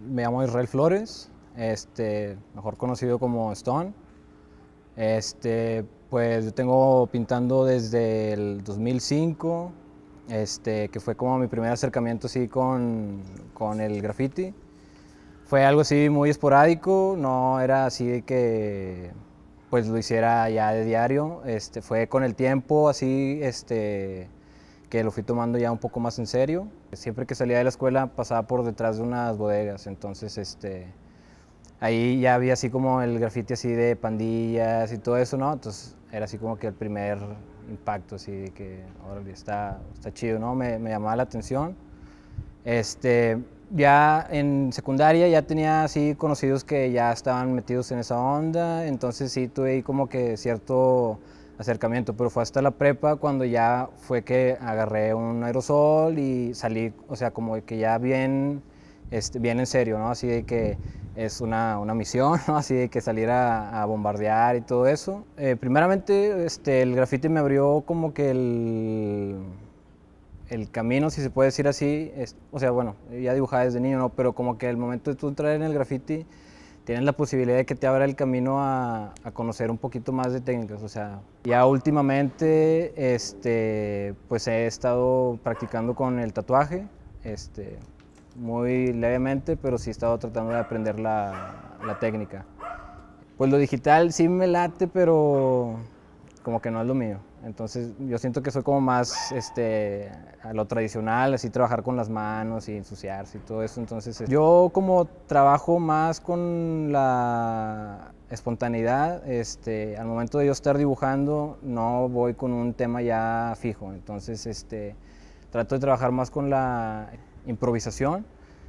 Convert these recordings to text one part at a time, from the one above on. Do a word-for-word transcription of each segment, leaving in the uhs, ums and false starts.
Me llamo Israel Flores, este, mejor conocido como Stone. Este, pues yo tengo pintando desde el dos mil cinco, este, que fue como mi primer acercamiento así con, con el graffiti. Fue algo así muy esporádico, no era así de que pues lo hiciera ya de diario. Este, fue con el tiempo así este, que lo fui tomando ya un poco más en serio. Siempre que salía de la escuela pasaba por detrás de unas bodegas, entonces este, ahí ya había así como el graffiti así de pandillas y todo eso, ¿no? Entonces era así como que el primer impacto así de que, órale, está, está chido, ¿no? Me, me llamaba la atención. Este, ya en secundaria ya tenía así conocidos que ya estaban metidos en esa onda, entonces sí tuve ahí como que cierto acercamiento, pero fue hasta la prepa cuando ya fue que agarré un aerosol y salí, o sea, como que ya bien, este, bien en serio, ¿no? Así de que es una, una misión, ¿no? Así de que salir a, a bombardear y todo eso. Eh, primeramente, este, el graffiti me abrió como que el... el camino, si se puede decir así, es, o sea, bueno, ya dibujaba desde niño, ¿no? Pero como que el momento de tú entrar en el graffiti, tienes la posibilidad de que te abra el camino a, a conocer un poquito más de técnicas, o sea, ya últimamente, este, pues he estado practicando con el tatuaje, este, muy levemente, pero sí he estado tratando de aprender la, la técnica. Pues lo digital sí me late, pero como que no es lo mío. Entonces yo siento que soy como más este, a lo tradicional, así trabajar con las manos y ensuciarse y todo eso. Entonces yo como trabajo más con la espontaneidad, este, al momento de yo estar dibujando no voy con un tema ya fijo. Entonces este, trato de trabajar más con la improvisación.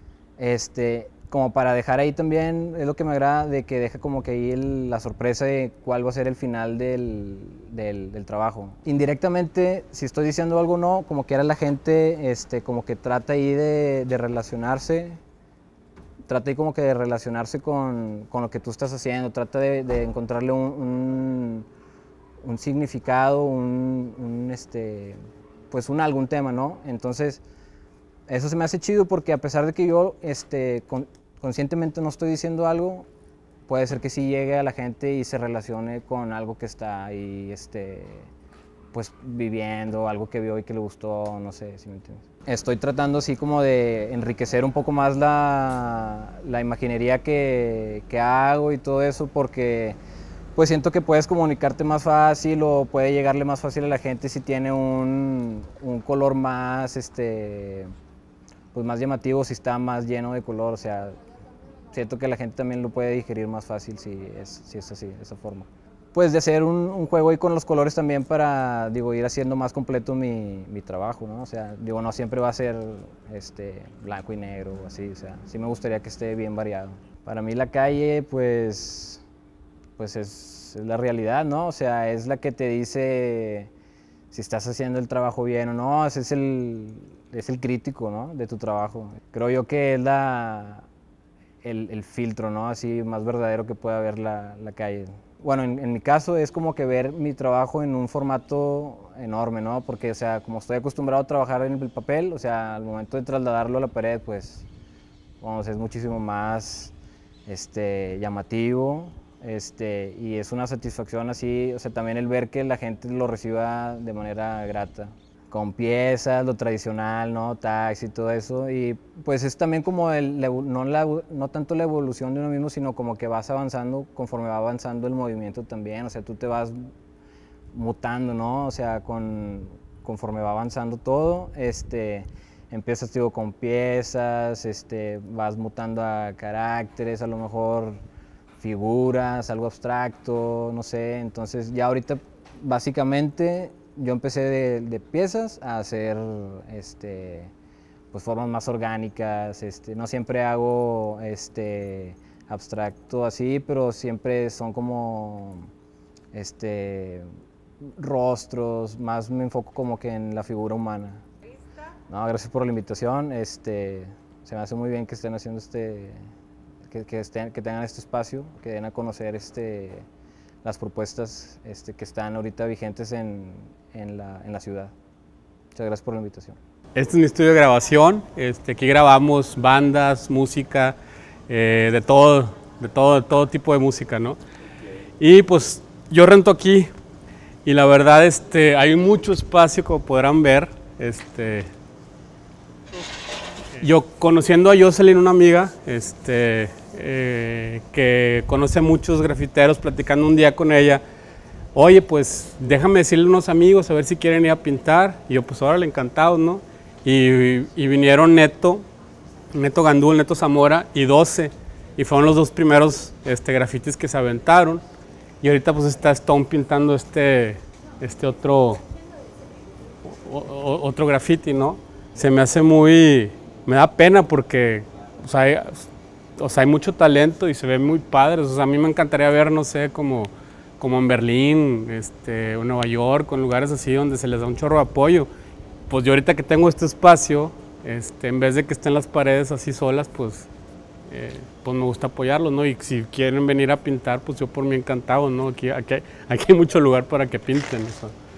Este, como para dejar ahí también, es lo que me agrada, de que deja como que ahí el, la sorpresa de cuál va a ser el final del, del, del trabajo. Indirectamente, si estoy diciendo algo o no, como que ahora la gente este, como que trata ahí de, de relacionarse, trata ahí como que de relacionarse con, con lo que tú estás haciendo, trata de, de encontrarle un, un, un significado, un, un, este, pues un algún tema, ¿no? Entonces, eso se me hace chido porque a pesar de que yo este, con, conscientemente no estoy diciendo algo, puede ser que sí llegue a la gente y se relacione con algo que está ahí este, pues, viviendo, algo que vio y que le gustó, no sé si me entiendes. Estoy tratando así como de enriquecer un poco más la, la imaginería que, que hago y todo eso porque pues siento que puedes comunicarte más fácil o puede llegarle más fácil a la gente si tiene un, un color más este, pues más llamativo, si está más lleno de color, o sea, siento que la gente también lo puede digerir más fácil si es, si es así, de esa forma. Pues de hacer un, un juego ahí con los colores también para, digo, ir haciendo más completo mi, mi trabajo, ¿no? O sea, digo, no siempre va a ser este, blanco y negro o así, o sea, sí me gustaría que esté bien variado. Para mí la calle, pues, pues es, es la realidad, ¿no? O sea, es la que te dice si estás haciendo el trabajo bien o no, ese es el, es el crítico, ¿no? De tu trabajo. Creo yo que es la, el, el filtro, ¿no? Así más verdadero que puede haber la, la calle. Bueno, en, en mi caso es como que ver mi trabajo en un formato enorme, ¿no? Porque, o sea, como estoy acostumbrado a trabajar en el papel, o sea, al momento de trasladarlo a la pared, pues, vamos, es muchísimo más este, llamativo. Este, y es una satisfacción así, o sea, también el ver que la gente lo reciba de manera grata, con piezas, lo tradicional, ¿no? Tags y todo eso, y pues es también como el, no, la, no tanto la evolución de uno mismo, sino como que vas avanzando conforme va avanzando el movimiento también, o sea, tú te vas mutando, ¿no? O sea, con, conforme va avanzando todo, este, empiezas, digo, con piezas, este, vas mutando a caracteres, a lo mejor figuras, algo abstracto, no sé, entonces ya ahorita básicamente yo empecé de, de piezas a hacer este, pues formas más orgánicas, este, no siempre hago este, abstracto así, pero siempre son como este, rostros, más me enfoco como que en la figura humana. No, gracias por la invitación, este, se me hace muy bien que estén haciendo este, que, que, estén, que tengan este espacio, que den a conocer este, las propuestas este, que están ahorita vigentes en, en, la, en la ciudad. Muchas gracias por la invitación. Este es mi estudio de grabación, este, aquí grabamos bandas, música, eh, de todo, de todo, de todo tipo de música, ¿no? Y pues yo rento aquí y la verdad este, hay mucho espacio, como podrán ver. Este, yo conociendo a Jocelyn, una amiga, este, eh, que conoce a muchos grafiteros, platicando un día con ella, oye, pues déjame decirle a unos amigos a ver si quieren ir a pintar. Y yo, pues órale, encantados, ¿no? Y, y vinieron Neto, Neto Gandul, Neto Zamora y doce, y fueron los dos primeros este, grafitis que se aventaron. Y ahorita pues está Stone pintando este, este otro, o, o, otro graffiti, ¿no? Se me hace muy, me da pena porque, o sea, hay, o sea, hay mucho talento y se ve muy padre. O sea, a mí me encantaría ver, no sé, como, como en Berlín, este, o Nueva York, o en lugares así donde se les da un chorro de apoyo. Pues yo ahorita que tengo este espacio, este, en vez de que estén las paredes así solas, pues, eh, pues me gusta apoyarlos, ¿no? Y si quieren venir a pintar, pues yo por mí encantado, ¿no? Aquí, aquí, aquí hay mucho lugar para que pinten, ¿no?